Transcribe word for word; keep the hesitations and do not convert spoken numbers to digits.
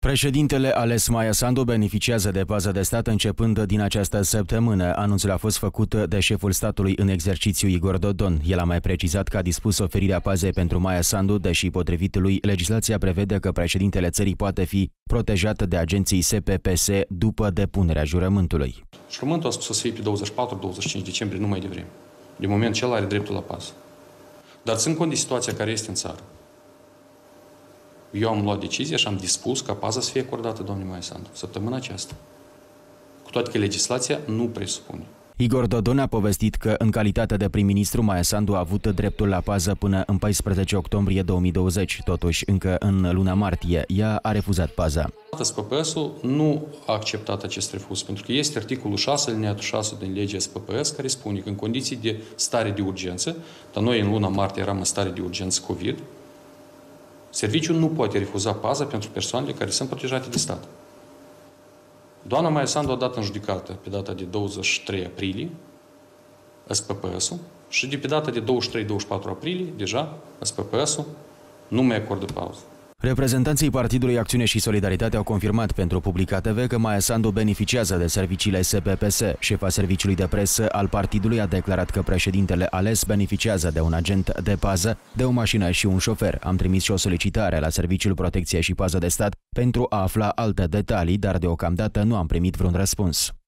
Președintele ales Maia Sandu beneficiază de pază de stat începând din această săptămână. Anunțul a fost făcut de șeful statului în exercițiu Igor Dodon. El a mai precizat că a dispus oferirea pazei pentru Maia Sandu, deși potrivit lui, legislația prevede că președintele țării poate fi protejat de agenții S P P S după depunerea jurământului. Jurământul a spus să fie pe douăzeci și patru douăzeci și cinci decembrie, nu mai devreme. De moment, cel are dreptul la pază. Dar țin cont de situația care este în țară. Eu am luat decizia și am dispus ca paza să fie acordată doamnei Maia Sandu săptămâna aceasta. Cu toate că legislația nu presupune. Igor Dodon a povestit că, în calitate de prim-ministru, Maia Sandu a avut dreptul la pază până în paisprezece octombrie două mii douăzeci. Totuși, încă în luna martie, ea a refuzat paza. S P P S-ul nu a acceptat acest refuz, pentru că este articolul șase, alineatul șase din legea S P P S, care spune că în condiții de stare de urgență, dar noi în luna martie eram în stare de urgență COVID, serviciul nu poate refuza paza pentru persoanele care sunt protejate de stat. Doamna Maia Sandu a dat în judecată pe data de douăzeci și trei aprilie S P P S-ul și de pe data de douăzeci și trei douăzeci și patru aprilie, deja, S P P S-ul nu mai acordă pauză. Reprezentanții Partidului Acțiune și Solidaritate au confirmat pentru Publica T V că Maia Sandu beneficiază de serviciile S P P S. Șefa serviciului de presă al partidului a declarat că președintele ales beneficiază de un agent de pază, de o mașină și un șofer. Am trimis și o solicitare la Serviciul Protecție și Pază de Stat pentru a afla alte detalii, dar deocamdată nu am primit vreun răspuns.